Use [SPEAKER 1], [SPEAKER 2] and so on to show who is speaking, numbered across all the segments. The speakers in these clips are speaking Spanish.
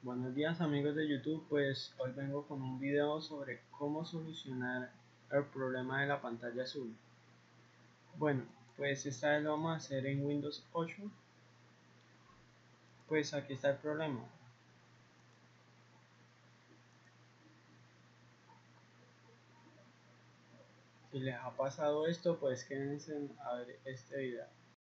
[SPEAKER 1] Buenos días amigos de YouTube, pues hoy vengo con un video sobre cómo solucionar el problema de la pantalla azul. Bueno, pues esta vez lo vamos a hacer en Windows 8. Pues aquí está el problema. Si les ha pasado esto, pues quédense a ver este video.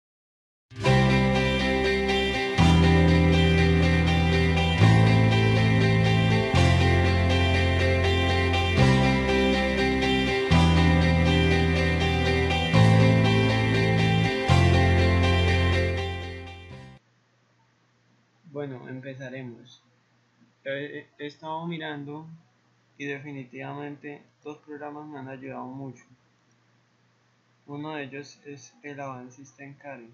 [SPEAKER 1] Bueno, empezaremos. He estado mirando y definitivamente dos programas me han ayudado mucho. Uno de ellos es el Advanced System Care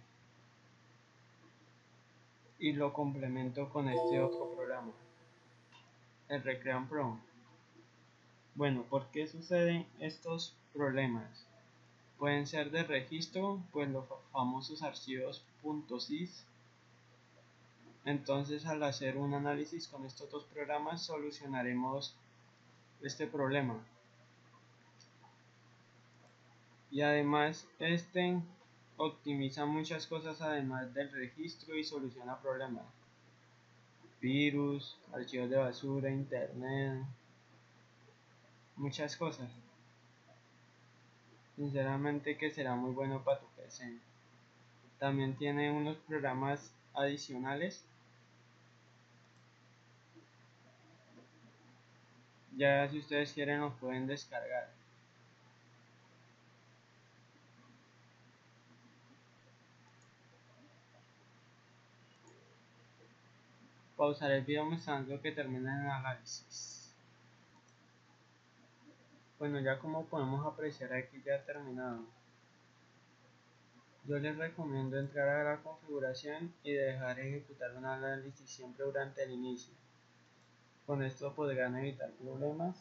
[SPEAKER 1] y lo complemento con este otro programa, el Recrean Pro. Bueno, ¿por qué suceden estos problemas? Pueden ser de registro, pues los famosos archivos .sys. Entonces, al hacer un análisis con estos dos programas, solucionaremos este problema. Y además, este optimiza muchas cosas además del registro y soluciona problemas. Virus, archivos de basura, internet, muchas cosas. Sinceramente que será muy bueno para tu PC. También tiene unos programas adicionales. Ya si ustedes quieren los pueden descargar. Pausar el video mostrando que termina el análisis. Bueno, ya como podemos apreciar aquí ya ha terminado. Yo les recomiendo entrar a la configuración y dejar ejecutar un análisis siempre durante el inicio. Con esto podrán evitar problemas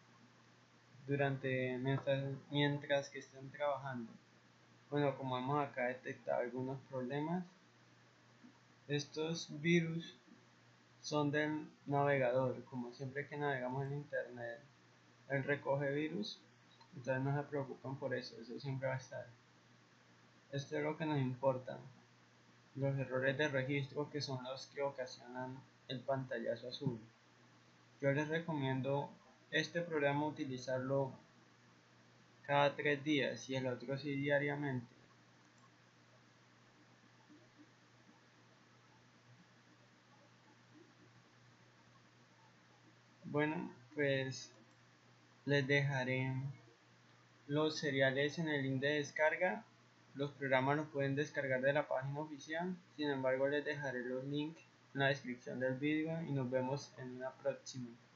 [SPEAKER 1] mientras que estén trabajando. Bueno, como hemos acá detectado algunos problemas, estos virus son del navegador. Como siempre que navegamos en internet, él recoge virus, entonces no se preocupen por eso, eso siempre va a estar. Esto es lo que nos importa, los errores de registro, que son los que ocasionan el pantallazo azul. Yo les recomiendo este programa utilizarlo cada 3 días y el otro sí diariamente. Bueno, pues les dejaré los seriales en el link de descarga. Los programas los pueden descargar de la página oficial. Sin embargo, les dejaré los links en la descripción del vídeo y nos vemos en una próxima.